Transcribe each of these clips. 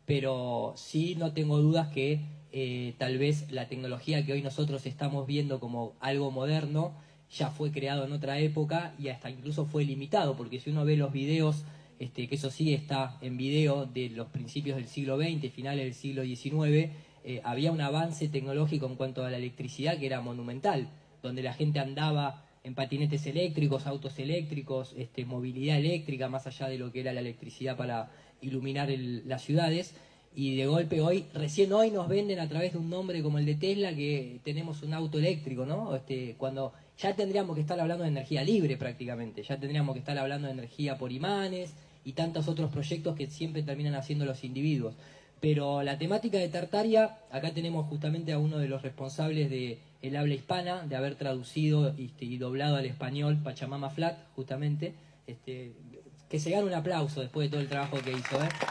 pero sí no tengo dudas que tal vez la tecnología que hoy nosotros estamos viendo como algo moderno ya fue creado en otra época y hasta incluso fue limitado, porque si uno ve los videos, que eso sí está en video, de los principios del siglo XX, finales del siglo XIX, había un avance tecnológico en cuanto a la electricidad que era monumental, donde la gente andaba en patinetes eléctricos, autos eléctricos, movilidad eléctrica, más allá de lo que era la electricidad para iluminar las ciudades. Y de golpe hoy, recién hoy nos venden a través de un nombre como el de Tesla que tenemos un auto eléctrico, ¿no? Cuando ya tendríamos que estar hablando de energía libre prácticamente, ya tendríamos que estar hablando de energía por imanes y tantos otros proyectos que siempre terminan haciendo los individuos. Pero la temática de Tartaria, acá tenemos justamente a uno de los responsables de el habla hispana, de haber traducido y doblado al español Pachamama Flat, justamente, que se gane un aplauso después de todo el trabajo que hizo, ¿eh?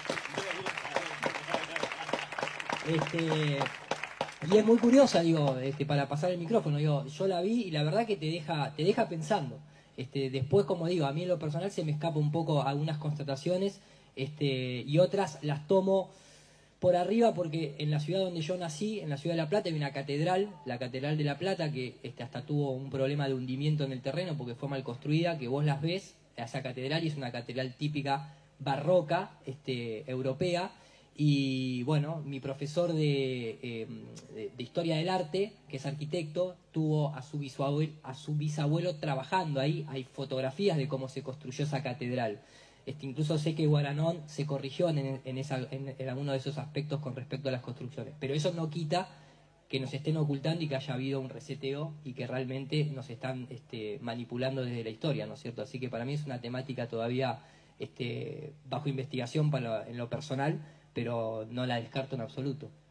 Y es muy curiosa, digo, para pasar el micrófono, digo, yo la vi y la verdad que te deja pensando. Después, como digo, a mí en lo personal se me escapa un poco algunas constataciones, y otras las tomo por arriba porque en la ciudad donde yo nací, en la ciudad de La Plata, hay una catedral, la Catedral de La Plata, que hasta tuvo un problema de hundimiento en el terreno porque fue mal construida, que vos las ves, esa catedral, y es una catedral típica barroca, europea. Y bueno, mi profesor de Historia del Arte, que es arquitecto, tuvo a su bisabuelo trabajando ahí. Hay fotografías de cómo se construyó esa catedral. Incluso sé que Guaranón se corrigió en alguno de esos aspectos con respecto a las construcciones. Pero eso no quita que nos estén ocultando y que haya habido un reseteo y que realmente nos están manipulando desde la historia, ¿no es cierto? Así que para mí es una temática todavía bajo investigación en lo personal, pero no la descarto en absoluto.